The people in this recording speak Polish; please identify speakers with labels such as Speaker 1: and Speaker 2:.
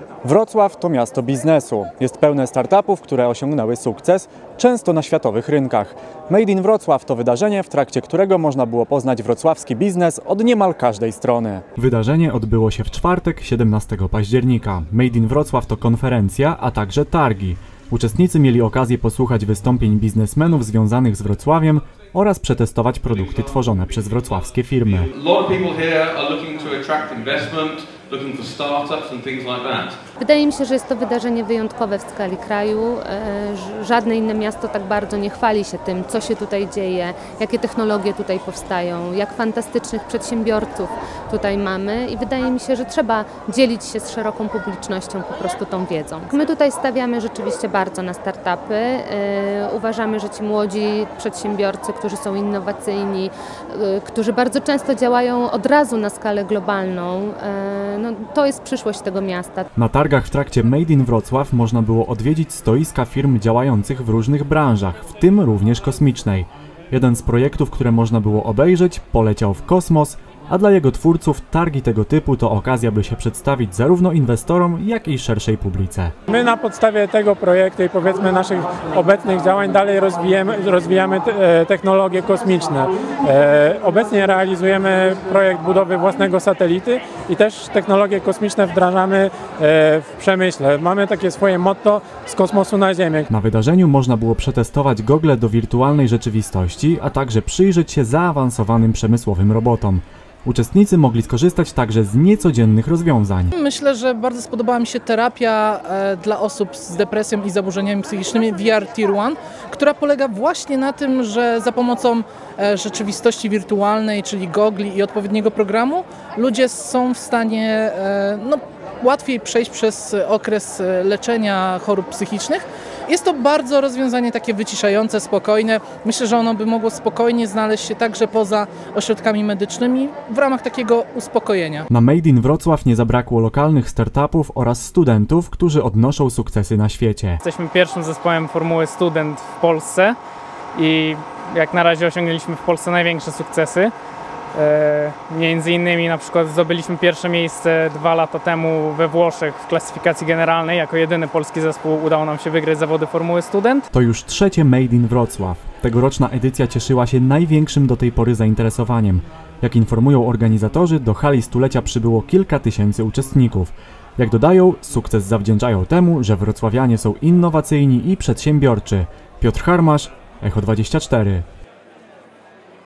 Speaker 1: Wrocław to miasto biznesu. Jest pełne startupów, które osiągnęły sukces, często na światowych rynkach. Made in Wrocław to wydarzenie, w trakcie którego można było poznać wrocławski biznes od niemal każdej strony. Wydarzenie odbyło się w czwartek, 17 października. Made in Wrocław to konferencja, a także targi. Uczestnicy mieli okazję posłuchać wystąpień biznesmenów związanych z Wrocławiem oraz przetestować produkty tworzone przez wrocławskie firmy.
Speaker 2: Wydaje mi się, że jest to wydarzenie wyjątkowe w skali kraju. Żadne inne miasto tak bardzo nie chwali się tym, co się tutaj dzieje, jakie technologie tutaj powstają, jak fantastycznych przedsiębiorców tutaj mamy i wydaje mi się, że trzeba dzielić się z szeroką publicznością po prostu tą wiedzą. My tutaj stawiamy rzeczywiście bardzo na startupy. Uważamy, że ci młodzi przedsiębiorcy, którzy są innowacyjni, którzy bardzo często działają od razu na skalę globalną, to jest przyszłość tego miasta.
Speaker 1: Na targach w trakcie Made in Wrocław można było odwiedzić stoiska firm działających w różnych branżach, w tym również kosmicznej. Jeden z projektów, które można było obejrzeć, poleciał w kosmos, a dla jego twórców targi tego typu to okazja, by się przedstawić zarówno inwestorom, jak i szerszej publice.
Speaker 3: My na podstawie tego projektu i powiedzmy naszych obecnych działań dalej rozwijamy technologie kosmiczne. Obecnie realizujemy projekt budowy własnego satelity i też technologie kosmiczne wdrażamy w przemyśle. Mamy takie swoje motto z kosmosu na Ziemię.
Speaker 1: Na wydarzeniu można było przetestować gogle do wirtualnej rzeczywistości, a także przyjrzeć się zaawansowanym przemysłowym robotom. Uczestnicy mogli skorzystać także z niecodziennych rozwiązań.
Speaker 4: Myślę, że bardzo spodobała mi się terapia dla osób z depresją i zaburzeniami psychicznymi VR Tier 1, która polega właśnie na tym, że za pomocą rzeczywistości wirtualnej, czyli gogli i odpowiedniego programu, ludzie są w stanie łatwiej przejść przez okres leczenia chorób psychicznych. Jest to bardzo rozwiązanie takie wyciszające, spokojne. Myślę, że ono by mogło spokojnie znaleźć się także poza ośrodkami medycznymi w ramach takiego uspokojenia.
Speaker 1: Na Made in Wrocław nie zabrakło lokalnych startupów oraz studentów, którzy odnoszą sukcesy na świecie.
Speaker 5: Jesteśmy pierwszym zespołem Formuły Student w Polsce i jak na razie osiągnęliśmy w Polsce największe sukcesy. Między innymi na przykład zdobyliśmy pierwsze miejsce 2 lata temu we Włoszech w klasyfikacji generalnej. Jako jedyny polski zespół udało nam się wygrać zawody Formuły Student.
Speaker 1: To już trzecie Made in Wrocław. Tegoroczna edycja cieszyła się największym do tej pory zainteresowaniem. Jak informują organizatorzy, do hali stulecia przybyło kilka tysięcy uczestników. Jak dodają, sukces zawdzięczają temu, że wrocławianie są innowacyjni i przedsiębiorczy. Piotr Harmasz, Echo 24.